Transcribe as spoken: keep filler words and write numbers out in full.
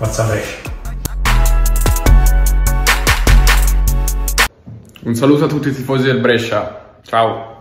Forza Brescia. Un saluto a tutti i tifosi del Brescia. Ciao.